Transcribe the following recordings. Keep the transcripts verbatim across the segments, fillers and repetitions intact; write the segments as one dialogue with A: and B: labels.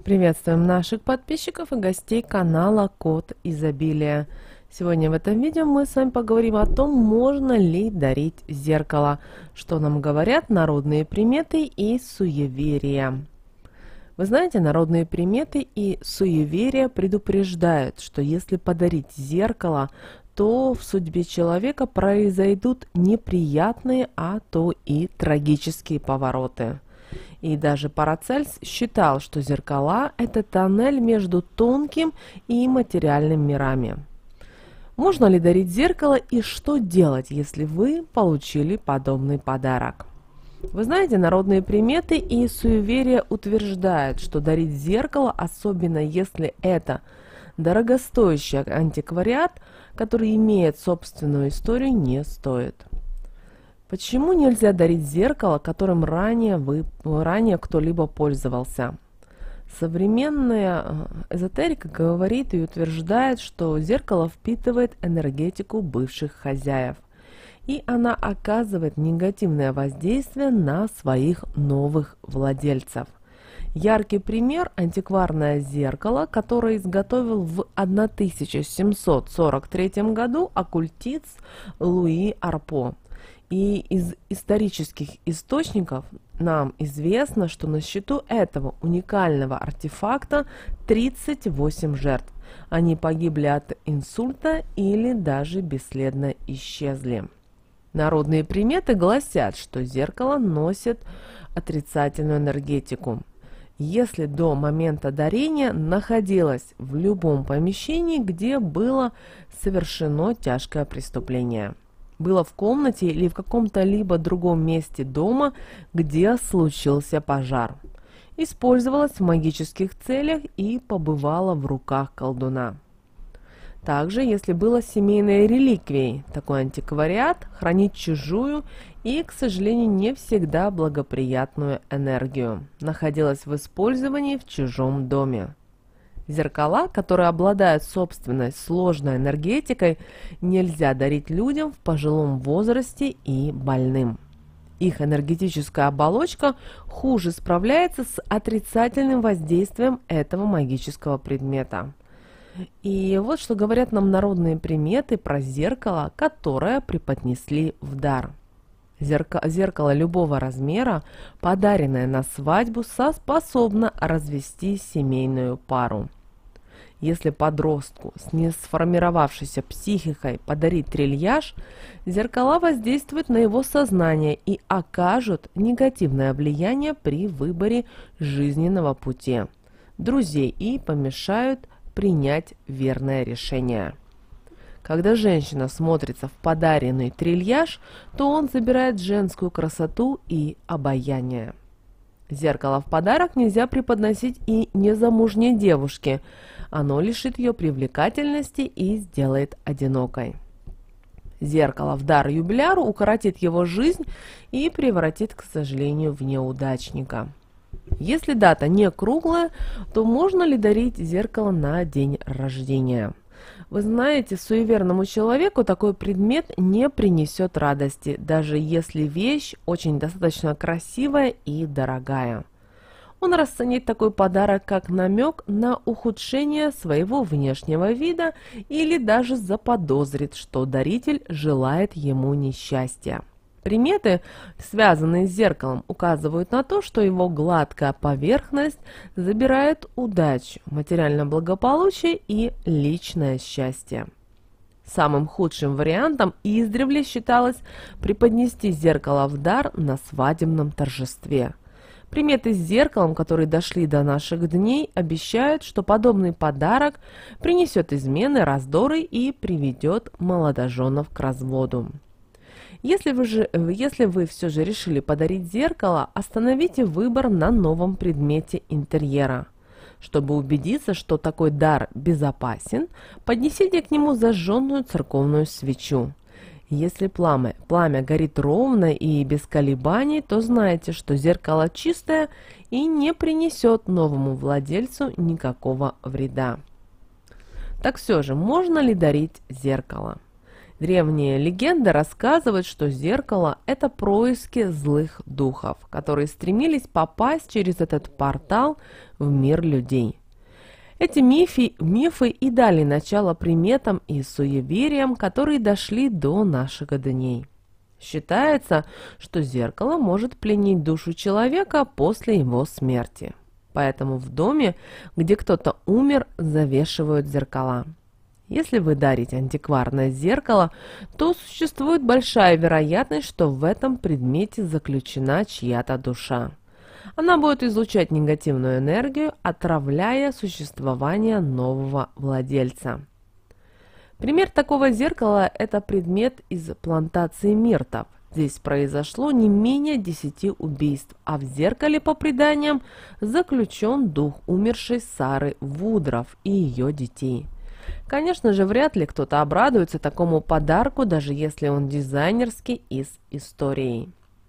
A: Приветствуем наших подписчиков и гостей канала Код Изобилия. Сегодня в этом видео мы с вами поговорим о том, можно ли дарить зеркало, что нам говорят народные приметы и суеверия. Вы знаете, народные приметы и суеверия предупреждают, что если подарить зеркало, то в судьбе человека произойдут неприятные, а то и трагические повороты. И даже Парацельс считал, что зеркала – это тоннель между тонким и материальным мирами. Можно ли дарить зеркало и что делать, если вы получили подобный подарок? Вы знаете, народные приметы и суеверия утверждают, что дарить зеркало, особенно если это дорогостоящий антиквариат, который имеет собственную историю, не стоит. Почему нельзя дарить зеркало, которым ранее, вы, ранее кто-либо пользовался? Современная эзотерика говорит и утверждает, что зеркало впитывает энергетику бывших хозяев, и она оказывает негативное воздействие на своих новых владельцев. Яркий пример – антикварное зеркало, которое изготовил в тысяча семьсот сорок третьем году оккультист Луи Арпо. И из исторических источников нам известно, что на счету этого уникального артефакта тридцать восемь жертв. Они погибли от инсульта или даже бесследно исчезли. Народные приметы гласят, что зеркало носит отрицательную энергетику. Если до момента дарения находилось в любом помещении, где было совершено тяжкое преступление. Было в комнате или в каком-то либо другом месте дома, где случился пожар. Использовалось в магических целях и побывало в руках колдуна. Также, если было семейной реликвией, такой антиквариат хранит чужую и, к сожалению, не всегда благоприятную энергию, находилась в использовании в чужом доме. Зеркала, которые обладают собственной сложной энергетикой, нельзя дарить людям в пожилом возрасте и больным. Их энергетическая оболочка хуже справляется с отрицательным воздействием этого магического предмета. И вот что говорят нам народные приметы про зеркало, которое преподнесли в дар. Зеркало, зеркало любого размера, подаренное на свадьбу, способно развести семейную пару. Если подростку с несформировавшейся психикой подарить трильяж, зеркала воздействуют на его сознание и окажут негативное влияние при выборе жизненного пути друзей и помешают принять верное решение. Когда женщина смотрится в подаренный трильяж, то он забирает женскую красоту и обаяние. Зеркало в подарок нельзя преподносить и незамужней девушке. Оно лишит ее привлекательности и сделает одинокой. Зеркало в дар юбиляру укоротит его жизнь и превратит, к сожалению, в неудачника. Если дата не круглая, то можно ли дарить зеркало на день рождения? Вы знаете, суеверному человеку такой предмет не принесет радости, даже если вещь очень достаточно красивая и дорогая. Он расценит такой подарок как намек на ухудшение своего внешнего вида или даже заподозрит, что даритель желает ему несчастья. Приметы, связанные с зеркалом, указывают на то, что его гладкая поверхность забирает удачу, материальное благополучие и личное счастье. Самым худшим вариантом издревле считалось преподнести зеркало в дар на свадебном торжестве. Приметы с зеркалом, которые дошли до наших дней, обещают, что подобный подарок принесет измены, раздоры и приведет молодоженов к разводу. Если вы, же, если вы все же решили подарить зеркало, остановите выбор на новом предмете интерьера. Чтобы убедиться, что такой дар безопасен, поднесите к нему зажженную церковную свечу. Если пламя, пламя горит ровно и без колебаний, то знайте, что зеркало чистое и не принесет новому владельцу никакого вреда. Так все же, можно ли дарить зеркало? Древние легенды рассказывают, что зеркало – это происки злых духов, которые стремились попасть через этот портал в мир людей. Эти мифы, мифы и дали начало приметам и суевериям, которые дошли до наших дней. Считается, что зеркало может пленить душу человека после его смерти. Поэтому в доме, где кто-то умер, завешивают зеркала. Если вы дарите антикварное зеркало, то существует большая вероятность, что в этом предмете заключена чья-то душа. Она будет излучать негативную энергию, отравляя существование нового владельца. Пример такого зеркала – это предмет из плантации миртов. Здесь произошло не менее десяти убийств, а в зеркале, по преданиям, заключен дух умершей Сары Вудров и ее детей. Конечно же, вряд ли кто-то обрадуется такому подарку, даже если он дизайнерский и с историей.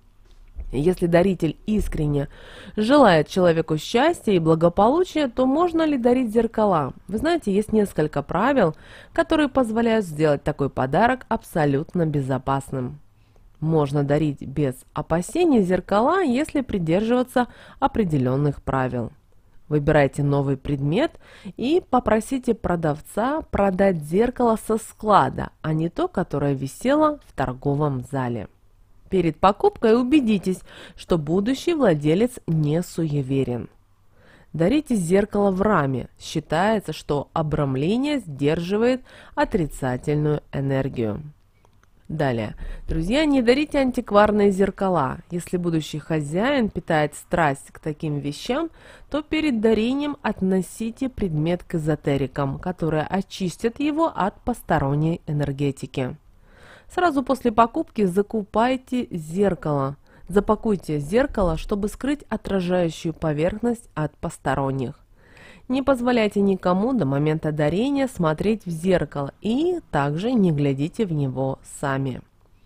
A: Если даритель искренне желает человеку счастья и благополучия, то можно ли дарить зеркала? Вы знаете, есть несколько правил, которые позволяют сделать такой подарок абсолютно безопасным. Можно дарить без опасений зеркала, если придерживаться определенных правил. Выбирайте новый предмет и попросите продавца продать зеркало со склада, а не то, которое висело в торговом зале. Перед покупкой убедитесь, что будущий владелец не суеверен. Дарите зеркало в раме. Считается, что обрамление сдерживает отрицательную энергию. Далее. Друзья, не дарите антикварные зеркала. Если будущий хозяин питает страсть к таким вещам, то перед дарением относите предмет к эзотерикам, которые очистят его от посторонней энергетики. Сразу после покупки закупайте зеркало. Запакуйте зеркало, чтобы скрыть отражающую поверхность от посторонних. Не позволяйте никому до момента дарения смотреть в зеркало и также не глядите в него сами.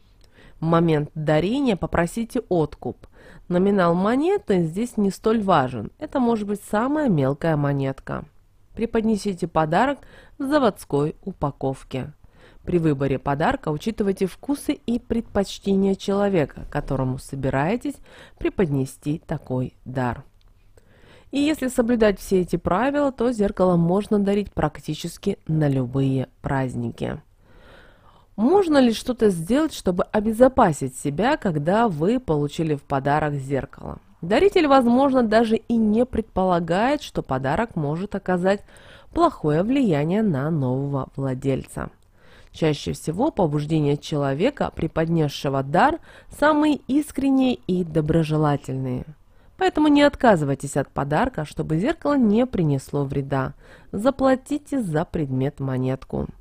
A: В момент дарения попросите откуп. Номинал монеты здесь не столь важен. Это может быть самая мелкая монетка. Преподнесите подарок в заводской упаковке. При выборе подарка учитывайте вкусы и предпочтения человека, которому собираетесь преподнести такой дар. И если соблюдать все эти правила, то зеркало можно дарить практически на любые праздники. Можно ли что-то сделать, чтобы обезопасить себя, когда вы получили в подарок зеркало? Даритель, возможно, даже и не предполагает, что подарок может оказать плохое влияние на нового владельца. Чаще всего побуждения человека, преподнесшего дар, самые искренние и доброжелательные. Поэтому не отказывайтесь от подарка, чтобы зеркало не принесло вреда. Заплатите за предмет монетку.